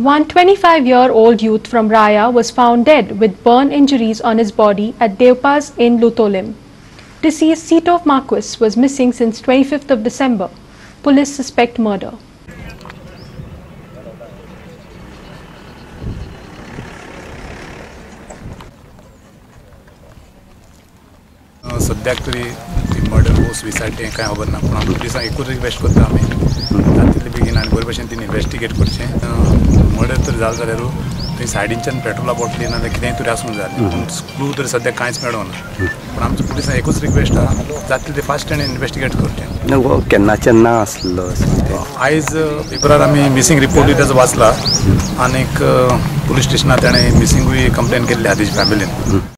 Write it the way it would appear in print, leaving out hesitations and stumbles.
One 25-year-old youth from Raya was found dead with burn injuries on his body at Devpas in Loutolim. Deceased Sitov Marquis was missing since 25th of December. Police suspect murder. सद्याक तरी murder हो suicide तें कांय खबर ना पूण आमी पुलिसांक एकूच रिक्वेस्ट करता आमी जातले बेगीन आनी बरे भशेन तीन इन्वेस्टिगेट करचें मर्डर तर जालें जाल्यार थंय सायडींच्यान पेट्रोला बॉटली ना कितेंय तरी आसूंक जाय पूण क्लू तरी सद्याक कांयच मेळोना पूण आमच्या पुलिसांक एकूच रिक्वेस्ट आहा जातले तें फास्ट आनी इन्वेस्टिगेट करचें. केन्नाच्यान ना आसलो आयज पेपरार आमी मिसींग रिपोर्टूय तेजो वाचला आनीक पुलीस स्टेशनार ताणें मिसींगूय कंप्लेन केल्ली आहा तेजे फॅमिलीन.